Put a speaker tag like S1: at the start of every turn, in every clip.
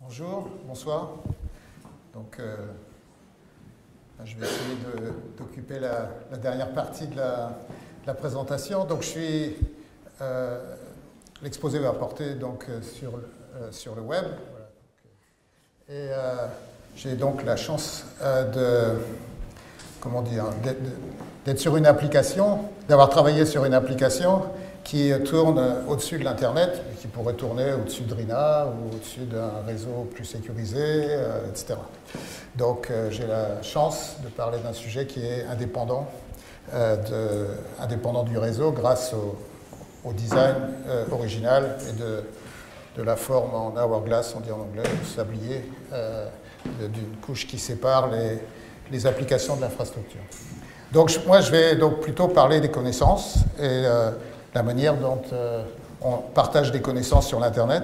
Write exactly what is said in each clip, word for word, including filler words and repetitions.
S1: Bonjour, bonsoir. Donc, euh, je vais essayer d'occuper la, la dernière partie de la, de la présentation. Donc, je suis euh, l'exposé va porter donc sur le, euh, sur le web. Voilà. Et euh, j'ai donc la chance euh, de comment dire d'être sur une application, d'avoir travaillé sur une application qui tourne au-dessus de l'Internet, qui pourrait tourner au-dessus de RINA ou au-dessus d'un réseau plus sécurisé, euh, et cetera. Donc euh, j'ai la chance de parler d'un sujet qui est indépendant, euh, de, indépendant du réseau grâce au, au design euh, original et de, de la forme en hourglass, on dit en anglais, le sablier, euh, d'une couche qui sépare les, les applications de l'infrastructure. Donc je, moi je vais donc plutôt parler des connaissances et euh, la manière dont euh, on partage des connaissances sur l'Internet.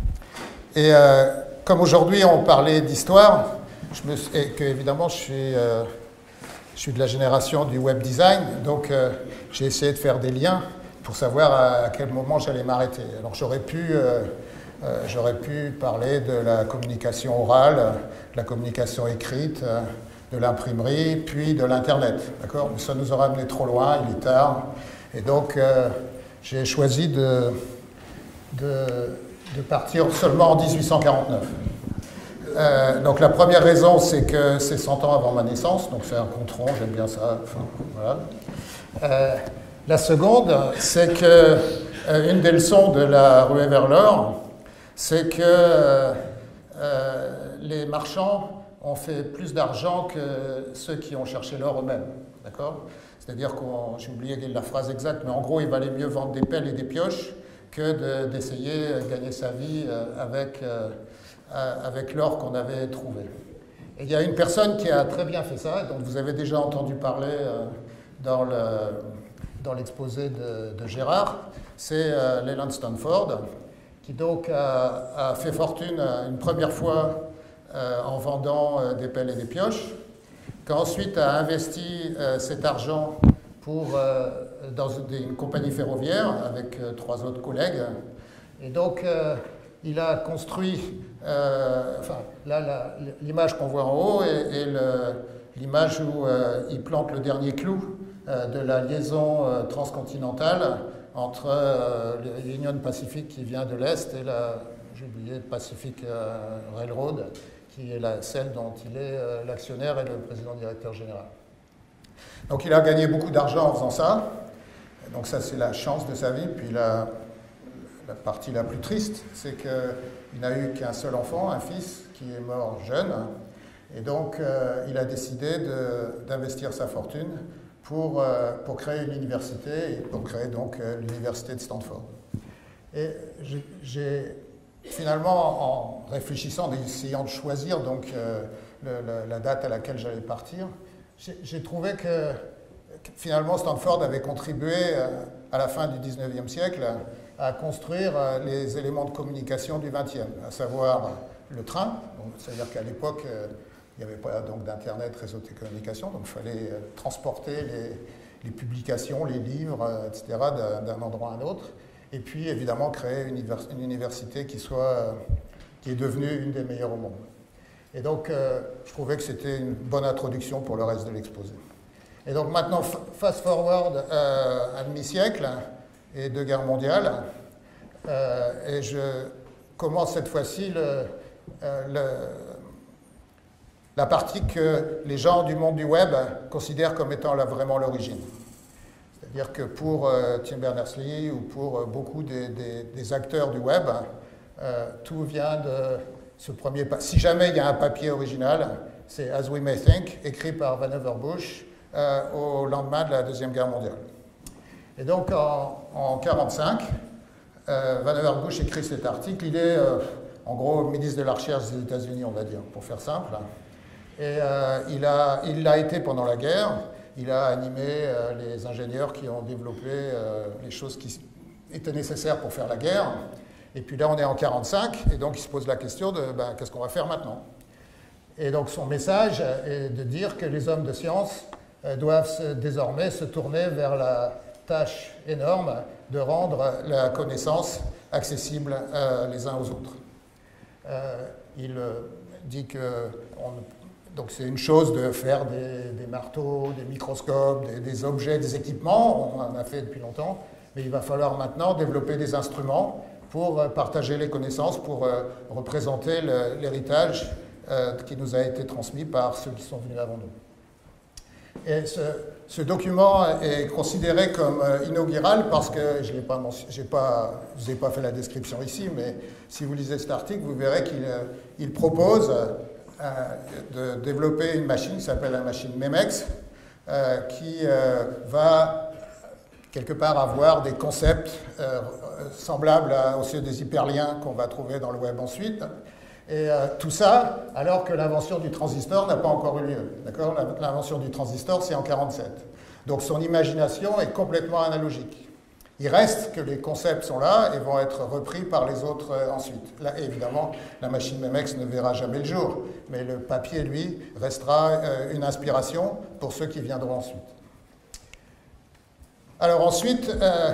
S1: Et euh, comme aujourd'hui on parlait d'histoire, et que évidemment je suis, euh, je suis de la génération du web design, donc euh, j'ai essayé de faire des liens pour savoir à, à quel moment j'allais m'arrêter. Alors j'aurais pu, euh, euh, j'aurais pu parler de la communication orale, de la communication écrite, euh, de l'imprimerie, puis de l'Internet. D'accord ? Mais ça nous aura amené trop loin, il est tard. Et donc, euh, j'ai choisi de, de, de partir seulement en dix-huit cent quarante-neuf. Euh, donc la première raison, c'est que c'est cent ans avant ma naissance, donc c'est un compte rond, j'aime bien ça. Enfin, voilà. euh, la seconde, c'est que euh, une des leçons de la ruée vers l'or, c'est que euh, euh, les marchands ont fait plus d'argent que ceux qui ont cherché l'or eux-mêmes. D'accord ? C'est-à-dire qu'on, j'ai oublié la phrase exacte, mais en gros, il valait mieux vendre des pelles et des pioches que de, d'essayer de gagner sa vie avec, euh, avec l'or qu'on avait trouvé. Et il y a une personne qui a très bien fait ça, dont vous avez déjà entendu parler euh, dans, le, dans l'exposé de, de Gérard, c'est euh, Leland Stanford, qui donc a, a fait fortune une première fois euh, en vendant euh, des pelles et des pioches, qui ensuite a investi euh, cet argent pour, euh, dans une, une compagnie ferroviaire avec euh, trois autres collègues. Et donc, euh, il a construit, euh, enfin, là, la, l'image qu'on voit en haut est, est l'image où euh, il plante le dernier clou euh, de la liaison euh, transcontinentale entre euh, l'Union Pacific qui vient de l'Est et la, j'ai oublié, Pacific euh, Railroad, qui est la, celle dont il est euh, l'actionnaire et le président directeur général. Donc il a gagné beaucoup d'argent en faisant ça. Donc ça, c'est la chance de sa vie. Puis la, la partie la plus triste, c'est qu'il n'a eu qu'un seul enfant, un fils, qui est mort jeune. Et donc euh, il a décidé de, d'investir sa fortune pour, euh, pour créer une université, et pour créer donc euh, l'université de Stanford. Et j'ai... j'ai Finalement, en réfléchissant, en essayant de choisir donc, euh, le, le, la date à laquelle j'allais partir, j'ai trouvé que, que finalement Stanford avait contribué euh, à la fin du dix-neuvième siècle à construire euh, les éléments de communication du vingtième, à savoir le train, c'est-à-dire qu'à l'époque, euh, il n'y avait pas d'internet, réseau de communication, donc il fallait euh, transporter les, les publications, les livres, euh, et cetera d'un endroit à un autre. Et puis, évidemment, créer une, une université qui, soit, qui est devenue une des meilleures au monde. Et donc, euh, je trouvais que c'était une bonne introduction pour le reste de l'exposé. Et donc, maintenant, fast forward euh, un demi-siècle et deux guerres mondiales. Euh, et je commence cette fois-ci le, euh, le, la partie que les gens du monde du web considèrent comme étant là, vraiment l'origine. C'est-à-dire que pour euh, Tim Berners-Lee ou pour euh, beaucoup des, des, des acteurs du web, euh, tout vient de ce premier... Si jamais il y a un papier original, c'est As We May Think, écrit par Vannevar Bush euh, au lendemain de la Deuxième Guerre mondiale. Et donc en mille neuf cent quarante-cinq, euh, Vannevar Bush écrit cet article. Il est euh, en gros ministre de la Recherche des États-Unis, on va dire, pour faire simple. Et euh, il a, il l'a été pendant la guerre. Il a animé euh, les ingénieurs qui ont développé euh, les choses qui étaient nécessaires pour faire la guerre. Et puis là, on est en mille neuf cent quarante-cinq, et donc il se pose la question de ben, qu'est-ce qu'on va faire maintenant? Et donc son message est de dire que les hommes de science euh, doivent se, désormais se tourner vers la tâche énorme de rendre la connaissance accessible euh, les uns aux autres. euh, il dit que on, donc c'est une chose de faire des, des marteaux, des microscopes, des, des objets, des équipements, on en a fait depuis longtemps, mais il va falloir maintenant développer des instruments pour partager les connaissances, pour euh, représenter l'héritage euh, qui nous a été transmis par ceux qui sont venus avant nous. Et ce, ce document est considéré comme inaugural parce que je n'ai pas, pas, je vous ai pas fait la description ici, mais si vous lisez cet article, vous verrez qu'il il propose euh, de développer une machine qui s'appelle la machine MEMEX, euh, qui euh, va quelque part avoir des concepts euh, semblables à, aux ceux des hyperliens qu'on va trouver dans le web ensuite. Et euh, tout ça, alors que l'invention du transistor n'a pas encore eu lieu. D'accord ? L'invention du transistor, c'est en mille neuf cent quarante-sept. Donc son imagination est complètement analogique. Il reste que les concepts sont là et vont être repris par les autres euh, ensuite. Là, évidemment, la machine MEMEX ne verra jamais le jour, mais le papier, lui, restera euh, une inspiration pour ceux qui viendront ensuite. Alors ensuite, euh,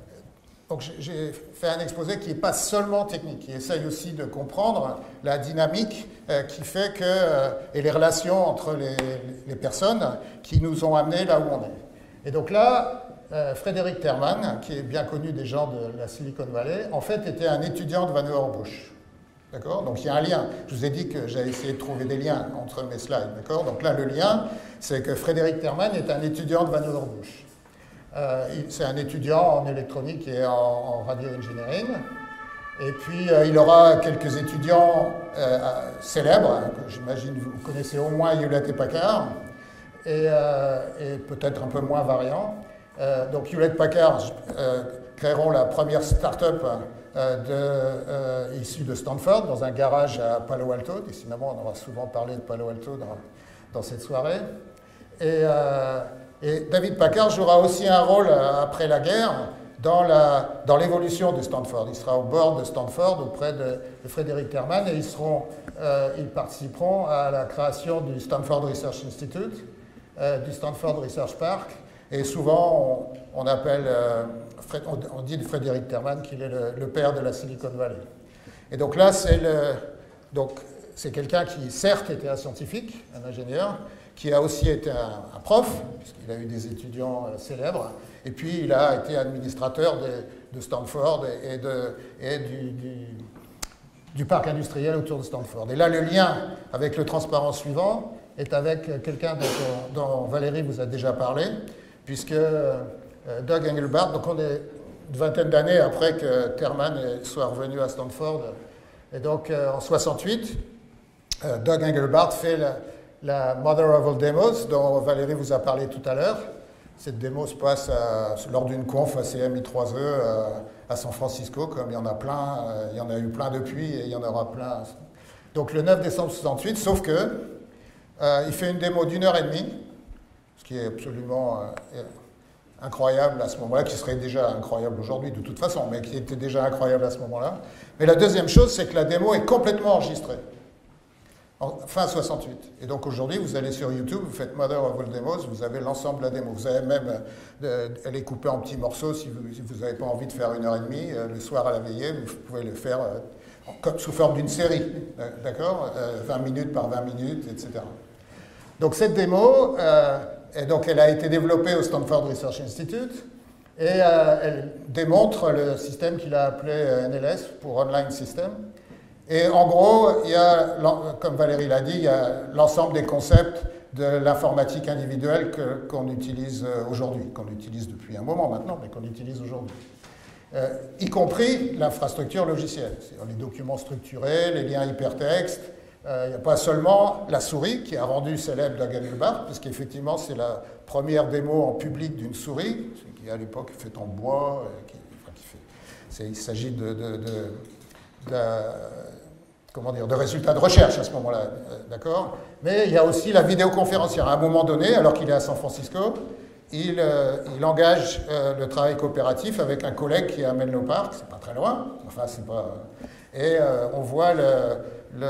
S1: j'ai fait un exposé qui n'est pas seulement technique, qui essaye aussi de comprendre la dynamique euh, qui fait que, euh, et les relations entre les, les personnes qui nous ont amenés là où on est. Et donc là, euh, Frédéric Terman, qui est bien connu des gens de la Silicon Valley, en fait était un étudiant de Vannevar-Bush. D'accord ? Donc il y a un lien. Je vous ai dit que j'avais essayé de trouver des liens entre mes slides. D'accord ? Donc là, le lien, c'est que Frédéric Terman est un étudiant de Vannevar-Bush. Euh, c'est un étudiant en électronique et en, en radio engineering. Et puis, euh, il aura quelques étudiants euh, célèbres, hein, que j'imagine vous connaissez au moins Hewlett-Packard, et, euh, et peut-être un peu moins variants. Euh, donc, Hewlett-Packard euh, créeront la première start-up euh, de, euh, issue de Stanford, dans un garage à Palo Alto. Décidément, on aura souvent parlé de Palo Alto dans, dans cette soirée. Et... Euh, Et David Packard jouera aussi un rôle après la guerre dans l'évolution de Stanford. Il sera au bord de Stanford auprès de, de Frédéric Terman et ils, seront, euh, ils participeront à la création du Stanford Research Institute, euh, du Stanford Research Park. Et souvent, on, on appelle, euh, Fred, on, on dit de Frédéric Terman qu'il est le, le père de la Silicon Valley. Et donc là, c'est quelqu'un qui, certes, était un scientifique, un ingénieur, qui a aussi été un, un prof, puisqu'il a eu des étudiants euh, célèbres, et puis il a été administrateur de, de Stanford et, et, de, et du, du, du parc industriel autour de Stanford. Et là, le lien avec le transparent suivant est avec quelqu'un dont, dont Valérie vous a déjà parlé, puisque euh, Doug Engelbart, donc on est une vingtaine d'années après que Terman soit revenu à Stanford, et donc euh, en soixante-huit, euh, Doug Engelbart fait la, la Mother of All Demos, dont Valérie vous a parlé tout à l'heure. Cette démo se passe à, lors d'une conf à C M I trois E à, à San Francisco, comme il y en a plein, euh, il y en a eu plein depuis et il y en aura plein. Donc le neuf décembre soixante-huit, sauf que euh, il fait une démo d'une heure et demie, ce qui est absolument euh, incroyable à ce moment-là, qui serait déjà incroyable aujourd'hui de toute façon, mais qui était déjà incroyable à ce moment-là. Mais la deuxième chose, c'est que la démo est complètement enregistrée. En fin soixante-huit. Et donc aujourd'hui, vous allez sur YouTube, vous faites Mother of All Demos, vous avez l'ensemble de la démo. Vous avez même, euh, elle est coupée en petits morceaux si vous n'avez pas envie de faire une heure et demie, euh, le soir à la veillée, vous pouvez le faire euh, comme, sous forme d'une série, d'accord, euh, vingt minutes par vingt minutes, et cetera. Donc cette démo, euh, et donc elle a été développée au Stanford Research Institute, et euh, elle démontre le système qu'il a appelé N L S pour Online System. Et en gros, il y a, comme Valérie l'a dit, il y a l'ensemble des concepts de l'informatique individuelle qu'on utilise aujourd'hui, qu'on utilise depuis un moment maintenant, mais qu'on utilise aujourd'hui. Euh, y compris l'infrastructure logicielle, c'est-à-dire les documents structurés, les liens hypertextes. Euh, il n'y a pas seulement la souris qui a rendu célèbre Doug Engelbart, puisqu'effectivement c'est la première démo en public d'une souris, qui à l'époque est faite en bois. Qui, enfin, qui fait, il s'agit de... de, de De, comment dire, de résultats de recherche à ce moment-là, euh, d'accord. Mais il y a aussi la vidéoconférence. À un moment donné, alors qu'il est à San Francisco, il, euh, il engage euh, le travail coopératif avec un collègue qui est à Menlo Park, c'est pas très loin, enfin c'est pas... Et euh, on voit le, le,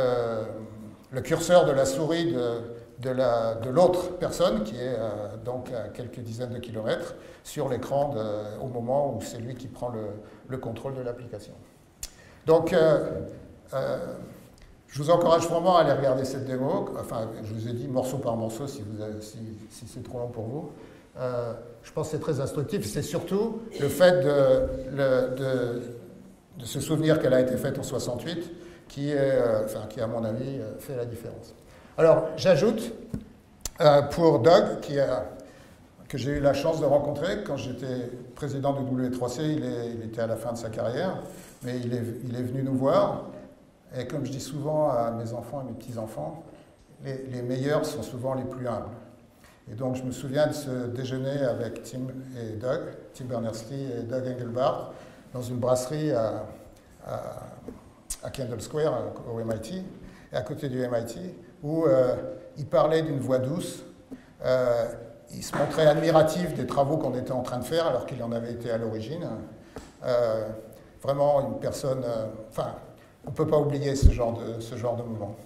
S1: le curseur de la souris de, de l'autre personne, qui est euh, donc à quelques dizaines de kilomètres, sur l'écran au moment où c'est lui qui prend le, le contrôle de l'application. Donc, euh, euh, Je vous encourage vraiment à aller regarder cette démo. Enfin, je vous ai dit morceau par morceau si, vous avez, si, si c'est trop long pour vous. Euh, je pense que c'est très instructif. C'est surtout le fait de, le, de, de se souvenir qu'elle a été faite en soixante-huit qui, est, euh, enfin, qui, à mon avis, fait la différence. Alors, j'ajoute euh, pour Doug, qui a, que j'ai eu la chance de rencontrer quand j'étais président de W trois C, il, est, il était à la fin de sa carrière, mais il est, il est venu nous voir. Et comme je dis souvent à mes enfants et mes petits-enfants, les, les meilleurs sont souvent les plus humbles. Et donc je me souviens de ce déjeuner avec Tim et Doug, Tim Berners-Lee et Doug Engelbart, dans une brasserie à, à, à Kendall Square, au M I T, et à côté du M I T, où euh, ils parlaient d'une voix douce. Euh, ils se montraient admiratifs des travaux qu'on était en train de faire, alors qu'il en avait été à l'origine. Euh, vraiment une personne... Euh, enfin, on ne peut pas oublier ce genre de, ce genre de moment.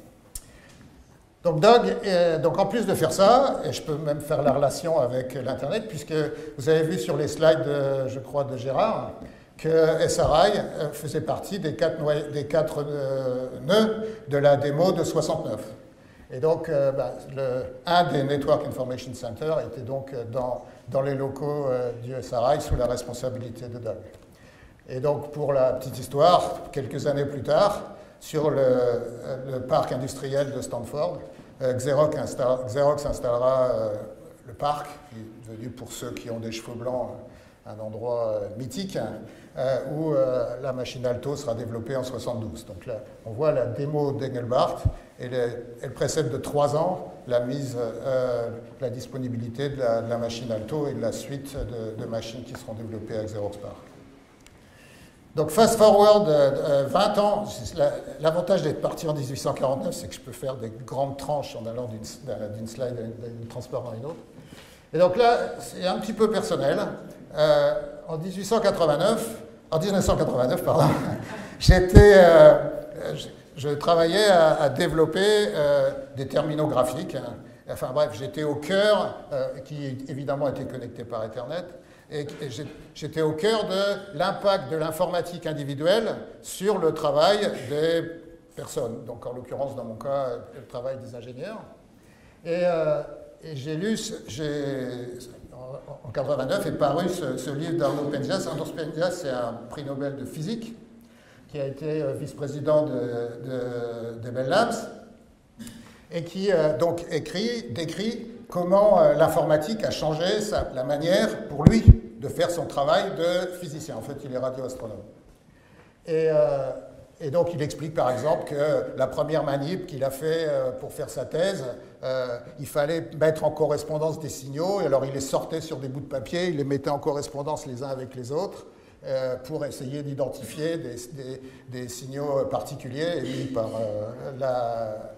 S1: Donc Doug, euh, donc en plus de faire ça, et je peux même faire la relation avec l'Internet, puisque vous avez vu sur les slides, de, je crois, de Gérard, que S R I euh, faisait partie des quatre, des quatre euh, nœuds de la démo de soixante-neuf. Et donc, euh, bah, le, un des Network Information Center était donc dans, dans les locaux euh, du S R I sous la responsabilité de Doug. Et donc, pour la petite histoire, quelques années plus tard, sur le, le parc industriel de Stanford, euh, Xerox, install, Xerox installera euh, le parc, qui est devenu pour ceux qui ont des cheveux blancs un endroit euh, mythique, euh, où euh, la machine Alto sera développée en soixante-douze. Donc là, on voit la démo d'Engelbart, et les, elle précède de trois ans la mise, euh, la disponibilité de la, de la machine Alto et de la suite de, de machines qui seront développées à Xerox PARC. Donc, fast forward euh, vingt ans, l'avantage d'être parti en dix-huit cent quarante-neuf, c'est que je peux faire des grandes tranches en allant d'une slide, d'une transport à une autre. Et donc là, c'est un petit peu personnel. Euh, en dix-huit cent quatre-vingt-neuf, en mille neuf cent quatre-vingt-neuf, pardon, j'étais, euh, je, je travaillais à, à développer euh, des terminaux graphiques. Hein. Enfin bref, j'étais au cœur, euh, qui évidemment était connecté par Ethernet. Et j'étais au cœur de l'impact de l'informatique individuelle sur le travail des personnes. Donc, en l'occurrence, dans mon cas, le travail des ingénieurs. Et, euh, et j'ai lu, en mille neuf cent quatre-vingt-neuf, est paru ce, ce livre d'Arnaud Penzias. Arnaud Penzias, c'est un prix Nobel de physique qui a été vice-président de, de, de Bell Labs et qui euh, donc écrit, décrit comment euh, l'informatique a changé sa, la manière pour lui de faire son travail de physicien. En fait, il est radioastronome. Et, euh, et donc, il explique par exemple que la première manip qu'il a fait euh, pour faire sa thèse, euh, il fallait mettre en correspondance des signaux, et alors il les sortait sur des bouts de papier, il les mettait en correspondance les uns avec les autres, euh, pour essayer d'identifier des, des, des signaux particuliers émis par euh, la...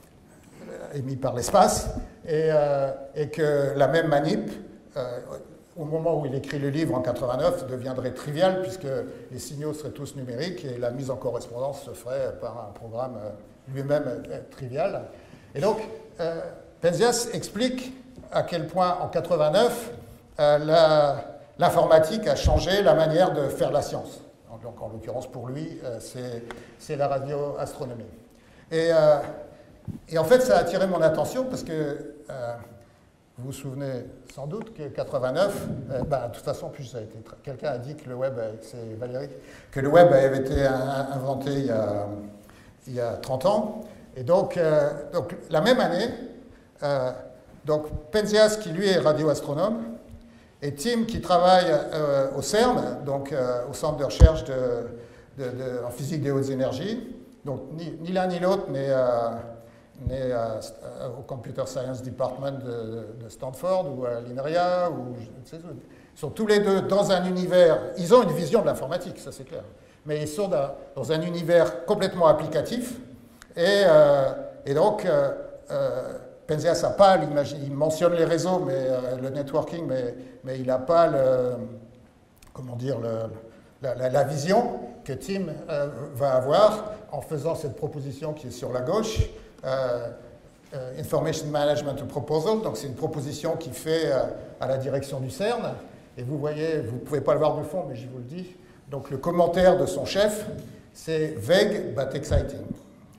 S1: émis par l'espace, et, euh, et que la même manip, euh, au moment où il écrit le livre en quatre-vingt-neuf, deviendrait triviale, puisque les signaux seraient tous numériques, et la mise en correspondance se ferait par un programme euh, lui-même euh, trivial. Et donc, euh, Penzias explique à quel point, en quatre-vingt-neuf, euh, l'informatique a changé la manière de faire la science. Donc, en l'occurrence, pour lui, euh, c'est la radioastronomie. Et... Euh, Et en fait, ça a attiré mon attention parce que euh, vous vous souvenez sans doute que quatre-vingt-neuf, euh, bah, de toute façon, plus quelqu'un a dit que le web, c'est Valérie, que le web avait été inventé il y a, il y a trente ans. Et donc, euh, donc la même année, euh, donc Penzias qui lui est radioastronome et Tim qui travaille euh, au CERN, donc euh, au centre de recherche de, de, de, en physique des hautes énergies. Donc ni, ni l'un ni l'autre n'est euh, né à, à, au Computer Science Department de, de Stanford ou à l'INRIA, ou je ne sais où. Ils sont tous les deux dans un univers, ils ont une vision de l'informatique, ça c'est clair, mais ils sont dans, dans un univers complètement applicatif, et, euh, et donc euh, euh, Penzias n'a pas l'imagine, il mentionne les réseaux, mais euh, le networking, mais, mais il n'a pas le, comment dire, le, la, la, la vision que Tim euh, va avoir en faisant cette proposition qui est sur la gauche, euh, euh, Information Management Proposal, donc c'est une proposition qui fait euh, à la direction du CERN, et vous voyez, vous ne pouvez pas le voir du fond, mais je vous le dis, donc le commentaire de son chef, c'est vague but exciting.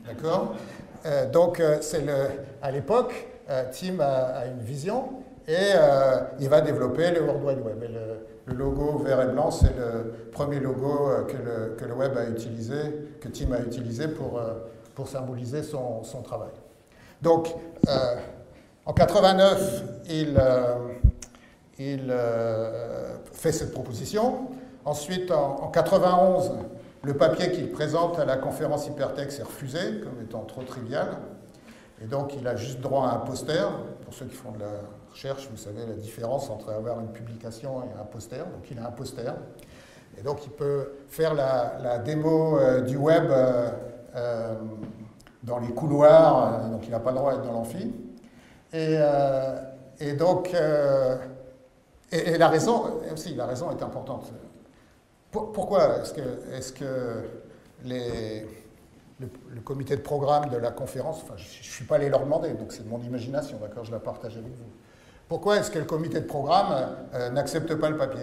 S1: D'accord? euh, Donc, euh, c'est le, à l'époque, euh, Tim a, a une vision et euh, il va développer le World Wide Web. Et le, le logo vert et blanc, c'est le premier logo euh, que, le, que le web a utilisé, que Tim a utilisé pour, euh, pour symboliser son, son travail. Donc, euh, en quatre-vingt-neuf, il, euh, il euh, fait cette proposition. Ensuite, en, en quatre-vingt-onze, le papier qu'il présente à la conférence Hypertext est refusé, comme étant trop trivial. Et donc, il a juste droit à un poster. Pour ceux qui font de la recherche, vous savez la différence entre avoir une publication et un poster. Donc, il a un poster. Et donc, il peut faire la, la démo euh, du web euh, euh, dans les couloirs. Euh, donc, il n'a pas le droit d'être dans l'amphi. Et, euh, et donc, euh, et, et la raison, aussi, la raison est importante. Pourquoi est-ce que, est-ce que les, le, le comité de programme de la conférence, enfin, je ne suis pas allé leur demander, donc c'est de mon imagination, d'accord, je la partage avec vous. Pourquoi est-ce que le comité de programme euh, n'accepte pas le papier?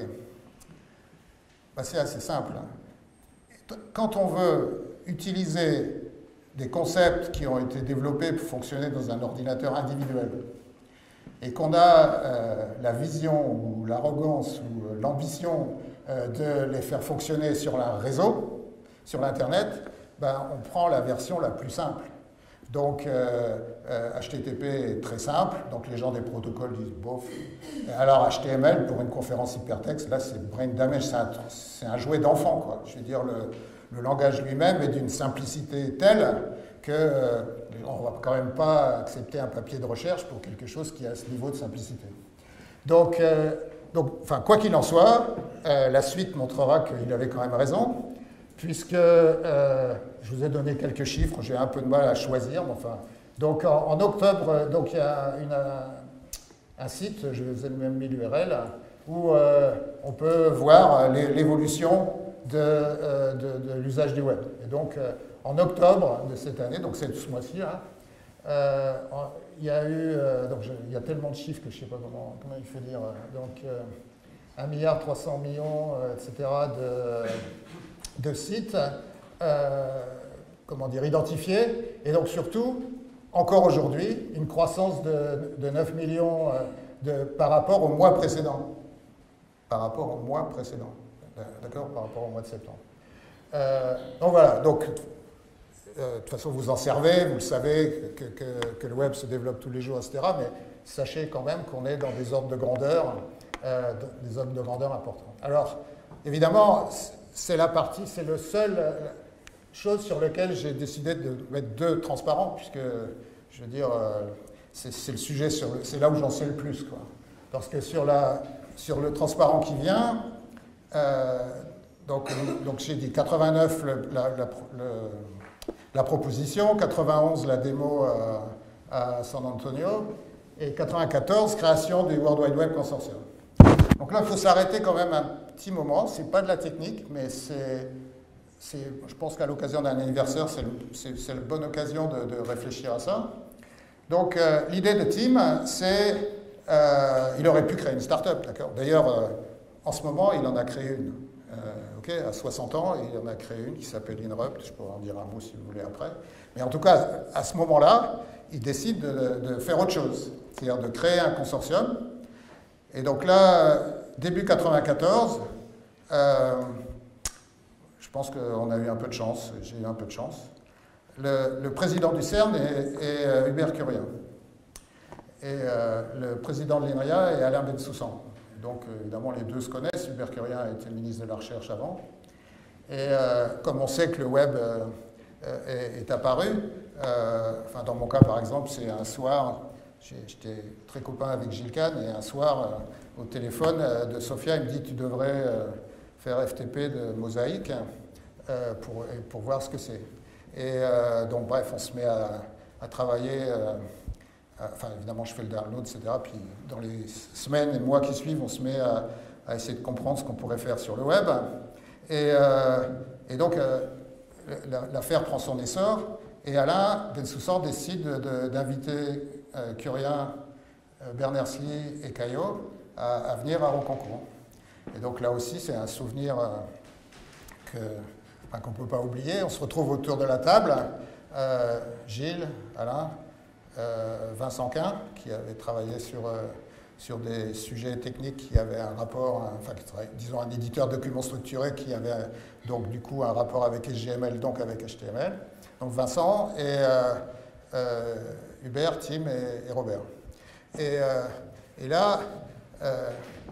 S1: Ben, c'est assez simple. Quand on veut utiliser des concepts qui ont été développés pour fonctionner dans un ordinateur individuel, et qu'on a euh, la vision ou l'arrogance ou l'ambition euh, de les faire fonctionner sur un réseau, sur l'Internet, ben, on prend la version la plus simple. Donc, euh, euh, H T T P est très simple, donc les gens des protocoles disent bof. Alors, H T M L, pour une conférence hypertexte, là, c'est brain damage, c'est un, c'est un jouet d'enfant, quoi. Je veux dire, le, le langage lui-même est d'une simplicité telle qu'on euh, ne va quand même pas accepter un papier de recherche pour quelque chose qui a ce niveau de simplicité. Donc, euh, donc enfin, quoi qu'il en soit, euh, la suite montrera qu'il avait quand même raison, puisque euh, je vous ai donné quelques chiffres, j'ai un peu de mal à choisir, mais enfin. Donc, en, en octobre, donc, il y a une, un, un site, je vous ai même mis l'U R L, où euh, on peut voir l'évolution de, euh, de, de l'usage du web. Et donc, euh, en octobre de cette année, donc c'est ce mois-ci, hein, euh, il y a eu, euh, donc je, il y a tellement de chiffres que je ne sais pas comment, comment il faut dire, donc euh, un milliard trois cents millions, euh, et cetera, de, de sites, euh, comment dire, identifiés, et donc surtout, encore aujourd'hui, une croissance de, de neuf millions euh, de, par rapport au mois précédent. Par rapport au mois précédent, d'accord, par rapport au mois de septembre. Euh, donc voilà, donc Euh, de toute façon, vous en servez, vous le savez, que, que, que le web se développe tous les jours, et cetera. Mais sachez quand même qu'on est dans des ordres de grandeur, euh, des ordres de grandeur importants. Alors, évidemment, c'est la partie, c'est le seul euh, chose sur laquelle j'ai décidé de mettre deux transparents, puisque, je veux dire, euh, c'est le sujet, c'est là où j'en sais le plus, quoi. Parce que sur, la, sur le transparent qui vient, euh, donc, donc j'ai dit quatre-vingt-neuf, le, la, la, le la proposition, quatre-vingt-onze la démo à, à San Antonio, et quatre-vingt-quatorze création du World Wide Web Consortium. Donc là, il faut s'arrêter quand même un petit moment. C'est pas de la technique, mais c'est, je pense qu'à l'occasion d'un anniversaire, c'est la bonne occasion de, de réfléchir à ça. Donc euh, l'idée de Tim, c'est, euh, il aurait pu créer une start-up, d'accord. D'ailleurs, euh, en ce moment, il en a créé une. Euh, okay, à soixante ans, il en a créé une qui s'appelle Inrupt, je pourrais en dire un mot si vous voulez après. Mais en tout cas, à ce moment-là, il décide de, de faire autre chose, c'est-à-dire de créer un consortium. Et donc là, début quatre-vingt-quatorze, euh, je pense qu'on a eu un peu de chance, j'ai eu un peu de chance. Le, le président du CERN est, est Hubert Curien. Et euh, le président de l'INRIA est Alain Bensoussan. Donc, évidemment, les deux se connaissent. Hubert Curien a été ministre de la Recherche avant. Et euh, comme on sait que le web euh, est, est apparu, euh, enfin, dans mon cas, par exemple, c'est un soir, j'étais très copain avec Gilles Kahn, et un soir, euh, au téléphone euh, de Sofia, il me dit « Tu devrais euh, faire F T P de Mosaïque euh, pour, pour voir ce que c'est. » Et euh, donc, bref, on se met à, à travailler... Euh, Enfin, évidemment, je fais le download, et cetera. Puis, dans les semaines et mois qui suivent, on se met à, à essayer de comprendre ce qu'on pourrait faire sur le web. Et, euh, et donc, euh, l'affaire prend son essor. Et Alain Bensoussan décide d'inviter euh, Curien, euh, Berners-Lee et Caillot à, à venir à Rocancourt. Et donc, là aussi, c'est un souvenir euh, que, enfin, qu'on ne peut pas oublier. On se retrouve autour de la table. euh, Gilles, Alain, euh, Vincent Quin, qui avait travaillé sur, euh, sur des sujets techniques qui avaient un rapport, un, enfin, disons un éditeur de documents structurés qui avait donc du coup un rapport avec S G M L, donc avec H T M L. Donc Vincent et euh, euh, Hubert, Tim et, et Robert. Et, euh, et là, euh,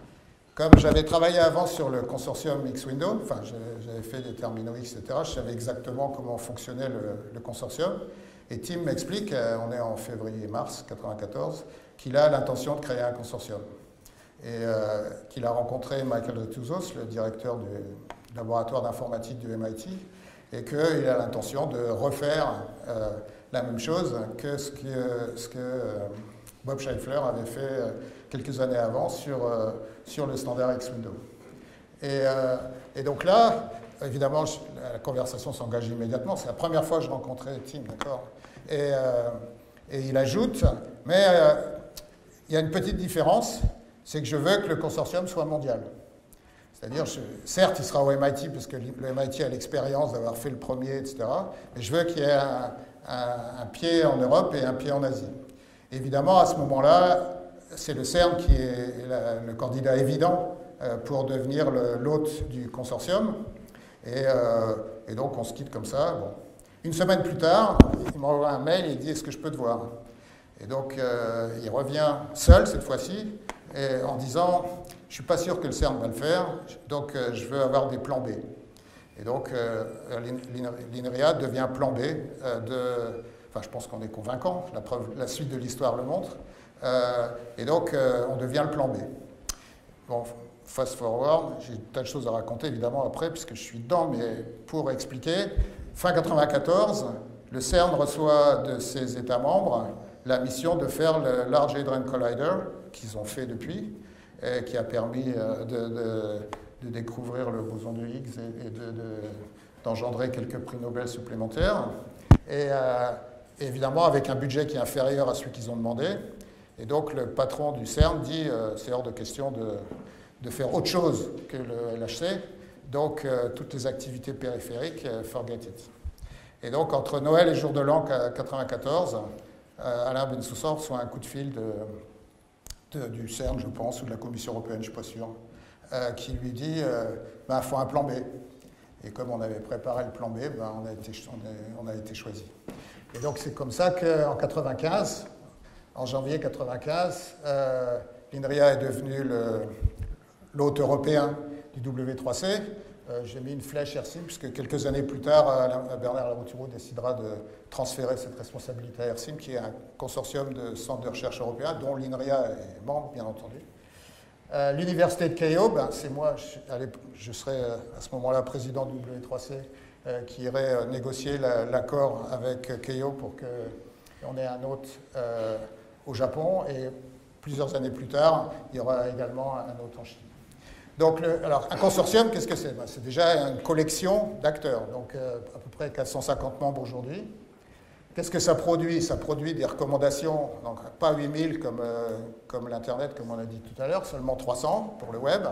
S1: comme j'avais travaillé avant sur le consortium X-Window, enfin j'avais fait des terminaux X, et cetera, je savais exactement comment fonctionnait le, le consortium. Et Tim m'explique, on est en février-mars quatre-vingt-quatorze, qu'il a l'intention de créer un consortium. Et euh, qu'il a rencontré Michael Retouzos, le directeur du laboratoire d'informatique du M I T, et qu'il a l'intention de refaire euh, la même chose que ce que, ce que euh, Bob Scheifler avait fait euh, quelques années avant sur, euh, sur le standard X-Window. Et, euh, et donc là, évidemment, je, la conversation s'engage immédiatement. C'est la première fois que je rencontrais Tim, d'accord. Et, euh, et il ajoute, mais euh, il y a une petite différence, c'est que je veux que le consortium soit mondial. C'est-à-dire, certes, il sera au M I T, parce que le M I T a l'expérience d'avoir fait le premier, et cetera, mais je veux qu'il y ait un, un, un pied en Europe et un pied en Asie. Évidemment, à ce moment-là, c'est le CERN qui est la, le candidat évident euh, pour devenir l'hôte du consortium. Et, euh, et donc, on se quitte comme ça. Bon. Une semaine plus tard, il m'envoie un mail et il dit « Est-ce que je peux te voir ?» Et donc, euh, il revient seul cette fois-ci, en disant « Je ne suis pas sûr que le CERN va le faire, donc euh, je veux avoir des plans B. » Et donc, euh, l'INRIA devient plan B euh, de... Enfin, je pense qu'on est convaincant, la, preuve, la suite de l'histoire le montre. Euh, et donc, euh, on devient le plan B. Bon, fast forward, j'ai tas de choses à raconter évidemment après, puisque je suis dedans, mais pour expliquer, fin quatre-vingt-quatorze, le CERN reçoit de ses États membres la mission de faire le Large Hadron Collider, qu'ils ont fait depuis, et qui a permis de, de, de découvrir le boson de Higgs et, et d'engendrer de, de, quelques prix Nobel supplémentaires. Et, euh, évidemment, avec un budget qui est inférieur à celui qu'ils ont demandé. Et donc, le patron du CERN dit euh, c'est hors de question de, de faire autre chose que le L H C. Donc, euh, toutes les activités périphériques, euh, forget it. Et donc, entre Noël et Jour de l'An quatre-vingt-quatorze, euh, Alain Bensoussan reçoit un coup de fil de, de, du CERN, je pense, ou de la Commission européenne, je ne suis pas sûr, euh, qui lui dit euh, ben, il faut un plan B. Et comme on avait préparé le plan B, ben, on, a été, on, est, on a été choisi. Et donc, c'est comme ça qu'en quatre-vingt-quinze, en janvier quatre-vingt-quinze, euh, l'INRIA est devenu l'hôte européen du W trois C. Euh, J'ai mis une flèche R C I M, puisque quelques années plus tard, euh, Bernard Larouturou décidera de transférer cette responsabilité à R C I M, qui est un consortium de centres de recherche européens, dont l'INRIA est membre, bien entendu. Euh, L'université de Keio, ben, c'est moi, je, allez, je serai euh, à ce moment-là président du W trois C, euh, qui irait euh, négocier l'accord la, avec Keio pour qu'on ait un hôte euh, au Japon, et plusieurs années plus tard, il y aura également un hôte en Chine. Donc, le, alors, un consortium, qu'est-ce que c'est? Ben, c'est déjà une collection d'acteurs, donc euh, à peu près quatre cent cinquante membres aujourd'hui. Qu'est-ce que ça produit? Ça produit des recommandations, donc pas huit mille comme, euh, comme l'Internet, comme on a dit tout à l'heure, seulement trois cents pour le web.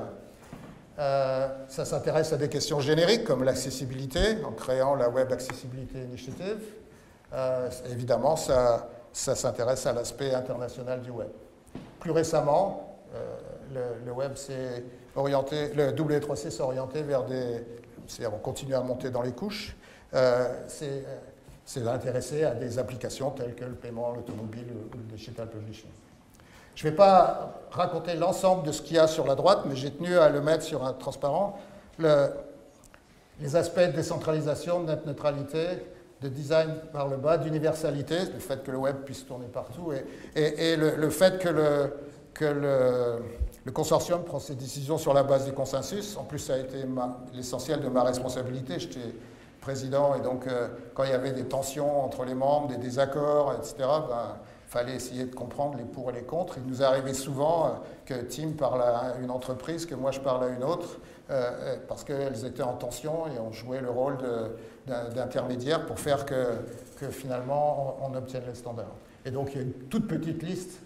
S1: Euh, ça s'intéresse à des questions génériques comme l'accessibilité, en créant la Web Accessibility Initiative. Euh, évidemment, ça, ça s'intéresse à l'aspect international du web. Plus récemment, euh, le, le web s'est orienté, le W trois C s'est orienté vers des... C'est-à-dire, on continue à monter dans les couches. Euh, c'est... c'est intéressé à des applications telles que le paiement, l'automobile ou le digital publishing. Je ne vais pas raconter l'ensemble de ce qu'il y a sur la droite, mais j'ai tenu à le mettre sur un transparent. Le, les aspects de décentralisation, de net neutralité, de design par le bas, d'universalité, le fait que le web puisse tourner partout, et, et, et le, le fait que, le, que le, le consortium prend ses décisions sur la base du consensus. En plus, ça a été l'essentiel de ma responsabilité. J'étais président, et donc euh, quand il y avait des tensions entre les membres, des désaccords, et cetera, ben, il fallait essayer de comprendre les pour et les contre. Il nous arrivait souvent euh, que Tim parle à une entreprise, que moi je parle à une autre, euh, parce qu'elles étaient en tension et on jouait le rôle d'intermédiaire pour faire que, que finalement on, on obtienne les standards. Et donc il y a une toute petite liste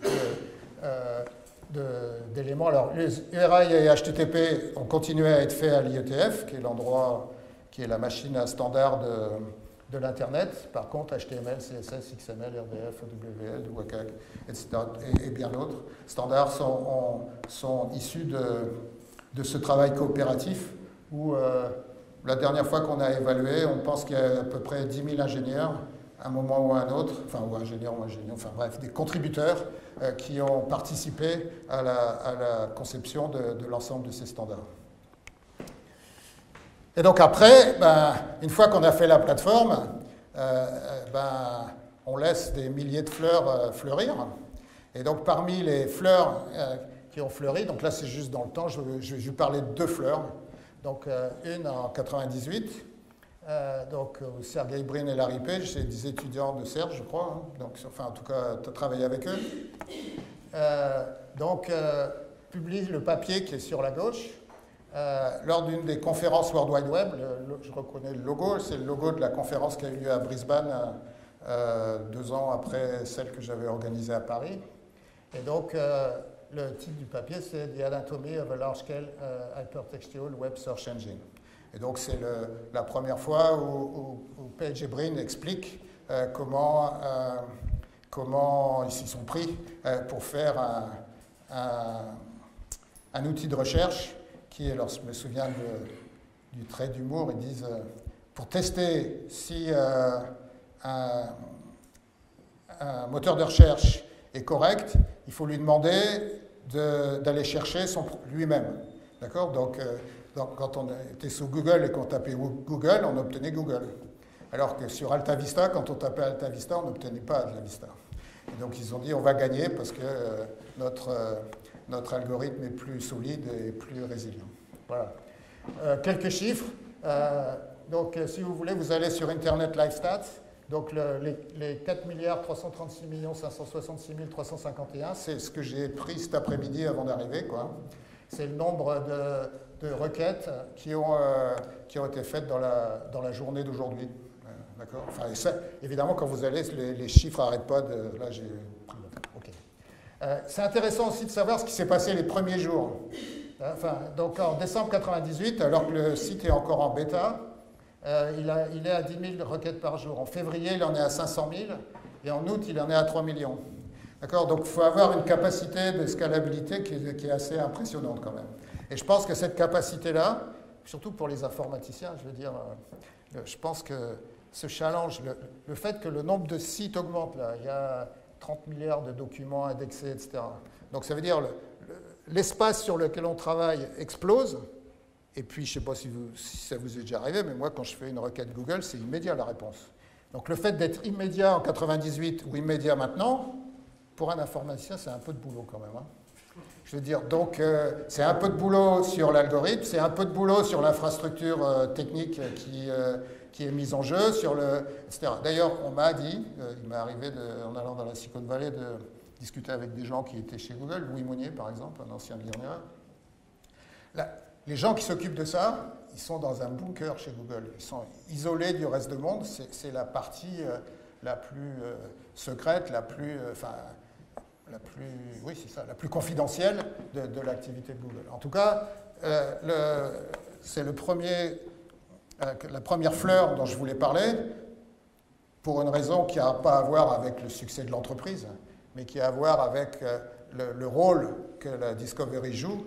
S1: d'éléments. Euh, Alors les U R I et H T T P ont continué à être faits à l'I E T F, qui est l'endroit qui est la machine à standard de, de l'Internet. Par contre, H T M L, C S S, X M L, R D F, O W L, WCAG, et cetera, et, et bien d'autres standards sont, ont, sont issus de, de ce travail coopératif où euh, la dernière fois qu'on a évalué, on pense qu'il y a à peu près dix mille ingénieurs, à un moment ou à un autre, enfin, ou ingénieurs ou ingénieurs, enfin bref, des contributeurs euh, qui ont participé à la, à la conception de, de l'ensemble de ces standards. Et donc après, ben, une fois qu'on a fait la plateforme, euh, ben, on laisse des milliers de fleurs euh, fleurir. Et donc parmi les fleurs euh, qui ont fleuri, donc là c'est juste dans le temps, je, je, je vais vous parler de deux fleurs. Donc euh, une en quatre-vingt-dix-huit, euh, donc où Sergey Brin et Larry Page, c'est des étudiants de Serge, je crois, hein, donc, enfin en tout cas, tu as travaillé avec eux. Euh, donc euh, publie le papier qui est sur la gauche. Euh, lors d'une des conférences World Wide Web, le, le, je reconnais le logo, c'est le logo de la conférence qui a eu lieu à Brisbane euh, deux ans après celle que j'avais organisée à Paris. Et donc, euh, le titre du papier, c'est The Anatomy of a Large-Scale uh, Hypertextual Web Search Engine. Et donc, c'est la première fois où, où, où Page et Brin expliquent euh, comment, euh, comment ils s'y sont pris euh, pour faire un, un, un outil de recherche qui est, alors je me souviens de, du trait d'humour, ils disent, euh, pour tester si euh, un, un moteur de recherche est correct, il faut lui demander d'aller chercher lui-même. D'accord? donc, euh, donc, quand on était sous Google et qu'on tapait Google, on obtenait Google. Alors que sur AltaVista, quand on tapait AltaVista, on n'obtenait pas AltaVista. Et donc, ils ont dit, on va gagner parce que euh, notre... Euh, notre algorithme est plus solide et plus résilient. Voilà. Euh, quelques chiffres. Euh, donc, si vous voulez, vous allez sur Internet Live Stats. Donc, le, les, les quatre milliards trois cent trente-six millions cinq cent soixante-six mille trois cent cinquante et un, c'est ce que j'ai pris cet après-midi avant d'arriver, quoi. C'est le nombre de, de requêtes qui ont, euh, qui ont été faites dans la, dans la journée d'aujourd'hui. Euh, D'accord. Enfin, et ça, évidemment, quand vous allez, les, les chiffres n'arrêtent pas de... Là, j'ai pris... OK. Euh, c'est intéressant aussi de savoir ce qui s'est passé les premiers jours. Enfin, donc en décembre quatre-vingt-dix-huit, alors que le site est encore en bêta, euh, il, a, il est à dix mille requêtes par jour. En février, il en est à cinq cent mille, et en août, il en est à trois millions. D'accord? Donc il faut avoir une capacité de scalabilité qui est, qui est assez impressionnante quand même. Et je pense que cette capacité-là, surtout pour les informaticiens, je veux dire, euh, je pense que ce challenge, le, le fait que le nombre de sites augmente, là, il y a trente milliards de documents indexés, et cetera. Donc ça veut dire l'espace le, sur lequel on travaille explose. Et puis, je ne sais pas si, vous, si ça vous est déjà arrivé, mais moi, quand je fais une requête Google, c'est immédiat la réponse. Donc le fait d'être immédiat en quatre-vingt-dix-huit ou immédiat maintenant, pour un informaticien, c'est un peu de boulot quand même. Hein. Je veux dire, donc euh, c'est un peu de boulot sur l'algorithme, c'est un peu de boulot sur l'infrastructure euh, technique qui... Euh, qui est mise en jeu, sur le, et cetera. D'ailleurs, on m'a dit, euh, il m'est arrivé, de, en allant dans la Silicon Valley, de discuter avec des gens qui étaient chez Google, Louis Monnier, par exemple, un ancien Lyonnais. Les gens qui s'occupent de ça, ils sont dans un bunker chez Google. Ils sont isolés du reste du monde. C'est la partie euh, la plus euh, secrète, la plus, euh, enfin, la plus, oui, c'est ça, la plus confidentielle de, de l'activité de Google. En tout cas, euh, c'est le premier... la première fleur dont je voulais parler, pour une raison qui n'a pas à voir avec le succès de l'entreprise, mais qui a à voir avec le, le rôle que la Discovery joue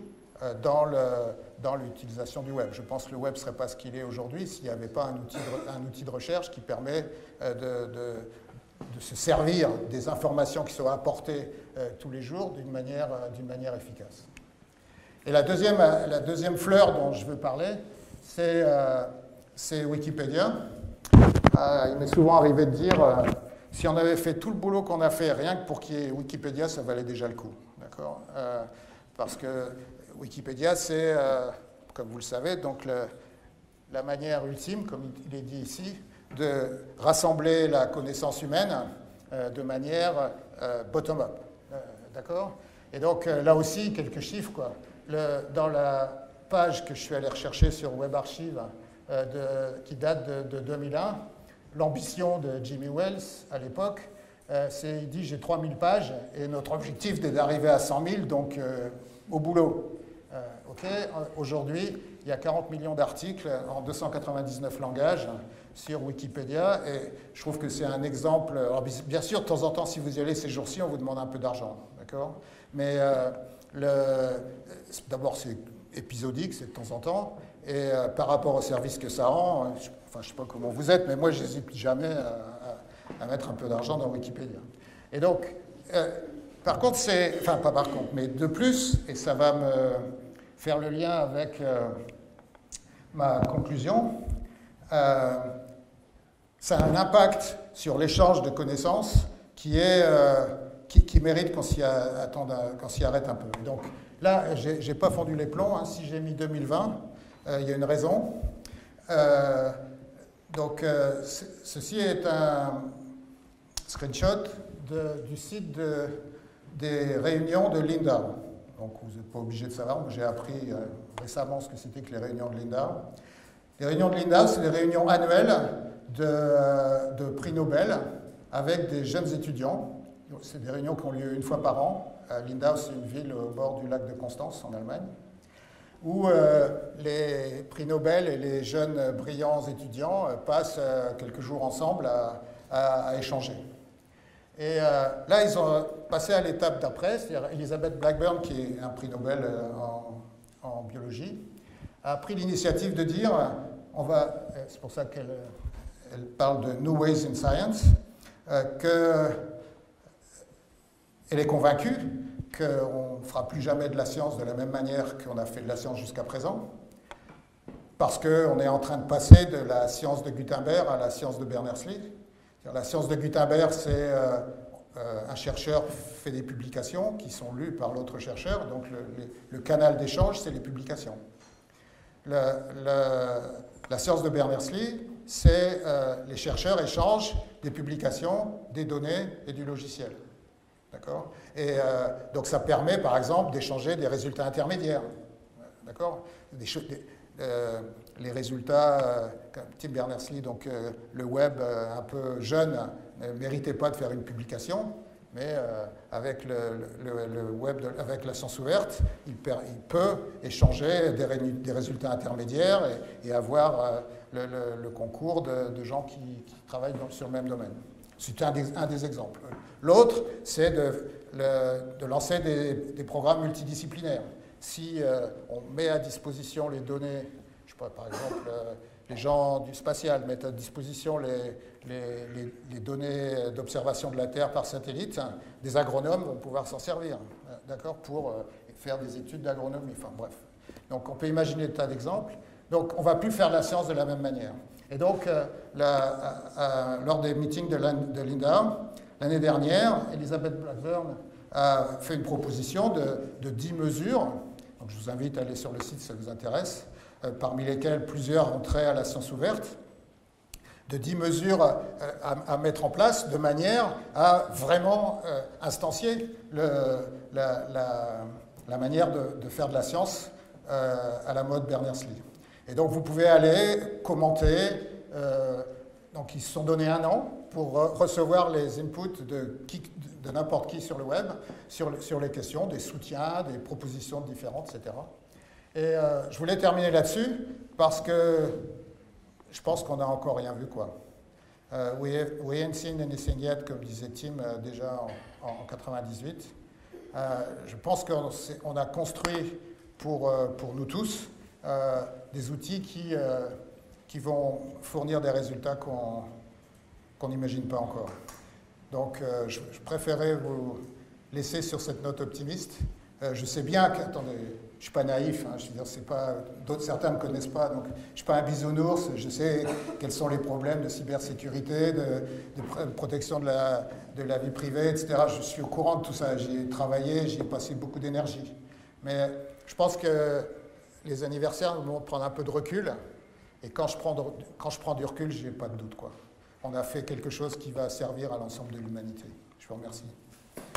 S1: dans l'utilisation du web. Je pense que le web ne serait pas ce qu'il est aujourd'hui s'il n'y avait pas un outil, de, un outil de recherche qui permet de, de, de se servir des informations qui sont apportées tous les jours d'une manière, d'une manière efficace. Et la deuxième, la deuxième fleur dont je veux parler, c'est... Euh, c'est Wikipédia. Euh, il m'est souvent arrivé de dire, euh, si on avait fait tout le boulot qu'on a fait, rien que pour qu'il y ait Wikipédia, ça valait déjà le coup. D'accord ? euh, Parce que Wikipédia, c'est, euh, comme vous le savez, donc le, la manière ultime, comme il est dit ici, de rassembler la connaissance humaine euh, de manière euh, bottom-up. Euh, D'accord ? Et donc, euh, là aussi, quelques chiffres, quoi. Le, dans la page que je suis allé rechercher sur WebArchive, Euh, de, qui date de, de deux mille un. L'ambition de Jimmy Wales à l'époque, euh, c'est il dit j'ai trois mille pages et notre objectif est d'arriver à cent mille, donc euh, au boulot. Euh, okay. Aujourd'hui, il y a quarante millions d'articles en deux cent quatre-vingt-dix-neuf langages sur Wikipédia, et je trouve que c'est un exemple. Alors, bien sûr, de temps en temps, si vous y allez ces jours-ci, on vous demande un peu d'argent, d'accord? Mais euh, d'abord, c'est épisodique, c'est de temps en temps, et euh, par rapport au service que ça rend, je, enfin, je ne sais pas comment vous êtes, mais moi, je n'hésite jamais à, à, à mettre un peu d'argent dans Wikipédia. Et donc, euh, par contre, c'est... Enfin, pas par contre, mais de plus, et ça va me faire le lien avec euh, ma conclusion, euh, ça a un impact sur l'échange de connaissances qui, est, euh, qui, qui mérite qu'on s'y, attende, qu'on s'y arrête un peu. Donc là, j'ai, j'ai pas fondu les plombs. Hein. Si j'ai mis deux mille vingt, euh, il y a une raison. Euh, donc euh, ceci est un screenshot de, du site de, des réunions de Lindau. Donc vous n'êtes pas obligé de savoir. J'ai appris euh, récemment ce que c'était que les réunions de Lindau. Les réunions de Lindau, c'est des réunions annuelles de, de prix Nobel avec des jeunes étudiants. C'est des réunions qui ont lieu une fois par an. Lindau, c'est une ville au bord du lac de Constance, en Allemagne, où euh, les prix Nobel et les jeunes brillants étudiants euh, passent euh, quelques jours ensemble à, à, à échanger. Et euh, là, ils ont passé à l'étape d'après, c'est-à-dire Elizabeth Blackburn, qui est un prix Nobel en, en biologie, a pris l'initiative de dire, on va, c'est pour ça qu'elle elle parle de New Ways in Science, euh, qu'elle est convaincue qu'on ne fera plus jamais de la science de la même manière qu'on a fait de la science jusqu'à présent, parce qu'on est en train de passer de la science de Gutenberg à la science de Berners-Lee. La science de Gutenberg, c'est euh, euh, un chercheur fait des publications qui sont lues par l'autre chercheur, donc le, le, le canal d'échange, c'est les publications. Le, le, la science de Berners-Lee, c'est euh, les chercheurs échangent des publications, des données et du logiciel. D'accord ? Et euh, donc ça permet, par exemple, d'échanger des résultats intermédiaires. D'accord ? Des, des, euh, les résultats, euh, Tim Berners-Lee, donc euh, le web euh, un peu jeune, ne méritait pas de faire une publication, mais euh, avec le, le, le web, de, avec la science ouverte, il, per, il peut échanger des, ré, des résultats intermédiaires et, et avoir euh, le, le, le concours de, de gens qui, qui travaillent dans, sur le même domaine. C'est un des, un des exemples. L'autre, c'est de, le, de lancer des, des programmes multidisciplinaires. Si euh, on met à disposition les données, je sais pas, par exemple, euh, les gens du spatial mettent à disposition les, les, les, les données d'observation de la Terre par satellite, hein, des agronomes vont pouvoir s'en servir, d'accord, pour euh, faire des études d'agronomie, enfin bref. Donc on peut imaginer des tas d'exemples. Donc on ne va plus faire la science de la même manière. Et donc, euh, la, euh, lors des meetings de, de Lindau, l'année dernière, Elizabeth Blackburn a fait une proposition de, de dix mesures. Donc, je vous invite à aller sur le site si ça vous intéresse, euh, parmi lesquelles plusieurs ont trait à la science ouverte, de dix mesures euh, à, à mettre en place de manière à vraiment euh, instancier le, la, la, la manière de, de faire de la science euh, à la mode Berners-Lee. Et donc, vous pouvez aller commenter. Euh, donc, ils se sont donné un an pour recevoir les inputs de, qui, de n'importe qui sur le web, sur, sur les questions, des soutiens, des propositions différentes, et cetera. Et euh, je voulais terminer là-dessus parce que je pense qu'on n'a encore rien vu, quoi. Uh, we, have, we ain't seen anything yet, comme disait Tim euh, déjà en, en quatre-vingt-dix-huit. Euh, je pense qu'on on a construit pour, euh, pour nous tous euh, des outils qui, euh, qui vont fournir des résultats qu'on qu'on n'imagine pas encore. Donc, euh, je, je préférais vous laisser sur cette note optimiste. Euh, je sais bien que, attendez, je ne suis pas naïf, hein, je veux dire, c'est pas, d'autres, certains ne me connaissent pas, donc je ne suis pas un bisounours, je sais quels sont les problèmes de cybersécurité, de, de protection de la, de la vie privée, et cetera. Je suis au courant de tout ça, j'y ai travaillé, j'y ai passé beaucoup d'énergie. Mais je pense que les anniversaires vont prendre un peu de recul, et quand je prends, de, quand je prends du recul, je n'ai pas de doute, quoi. On a fait quelque chose qui va servir à l'ensemble de l'humanité. Je vous remercie.